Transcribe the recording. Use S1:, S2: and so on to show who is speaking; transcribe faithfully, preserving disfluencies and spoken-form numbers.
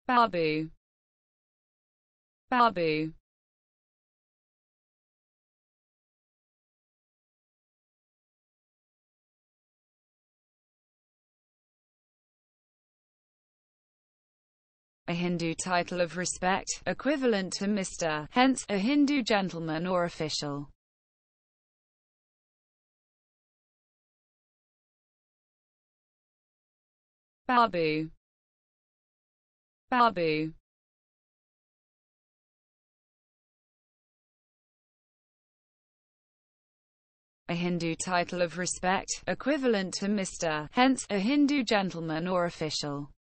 S1: Babu, Babu. A Hindu title of respect, equivalent to Mister, hence, a Hindu gentleman or official. Babu, Babu. A Hindu title of respect, equivalent to Mister, hence, a Hindu gentleman or official.